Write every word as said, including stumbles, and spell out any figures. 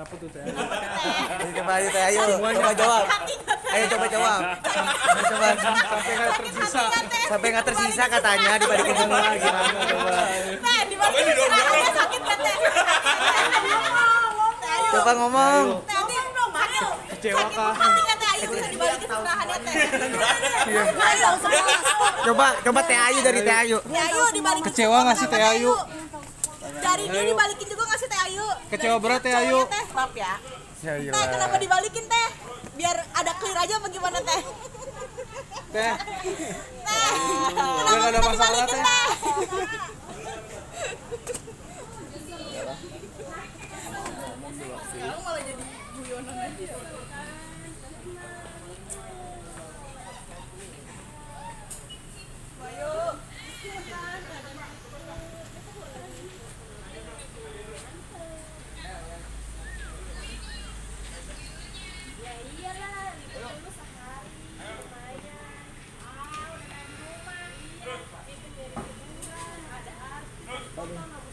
Apa tuh teh? Coba ayo teh, ayo. Coba jawab. Ayo coba jawab. Coba Sampai nggak tersisa. sampai nggak tersisa katanya dibalikin semua gimana coba. Teh, dibalikin serahnya sakit kan teh? Coba ngomong. Teh, ngomong dong, ayo. Kecewa kah? Hati kan teh Ayu bisa dibalikin serahannya teh. Ayo, Coba coba Teh Ayu dari Teh Ayu. Teh Ayu dibalikin. Kecewa nggak sih Teh Ayu? Dari dia dibalikin juga nggak sih Teh Ayu? Kecewa berat Teh Ayu. Cowoknya, Teh, maaf ya. Ya Teh, kenapa dibalikin teh? Biar ada clear aja apa gimana teh? Teh, Teh, nggak kenapa ada kita masalah, dibalikin Teh. teh? Sekarang malah jadi guyonan aja. Ada